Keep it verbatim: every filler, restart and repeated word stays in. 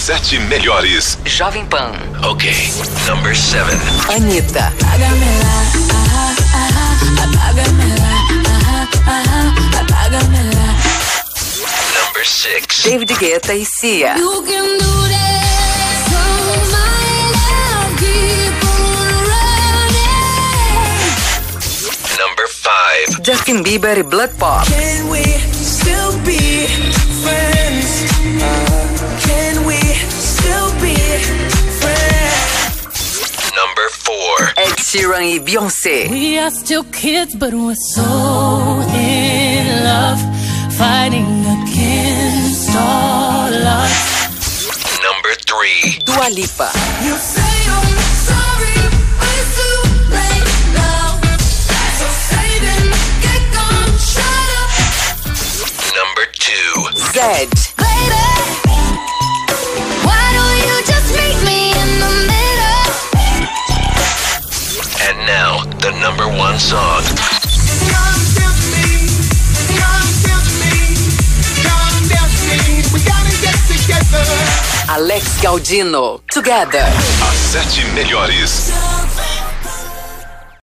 sete melhores. Jovem Pan. Ok, number seven. Anitta. Apágamela, ah, ah, apágamela, ah, ah, apágamela. Number six. David Guetta e Sia. You can do that, so my love keep on running. Number five. Justin Bieber e Blood Pop. Can we still be friends? Can we still be friends? Number four. Ed Sheeran e Beyoncé. We are still kids, but we're so in love, fighting against all odds. Number three. Dua Lipa. You say I'm sorry, but it's too late now. So say then, get gone, shut up. Number two. Zed. Baby, why don't you just meet me in the middle? And now, the number one song. Come down to me, come down to me, come down to me. We gotta get together. Alex Gaudino. Together. As sete melhores.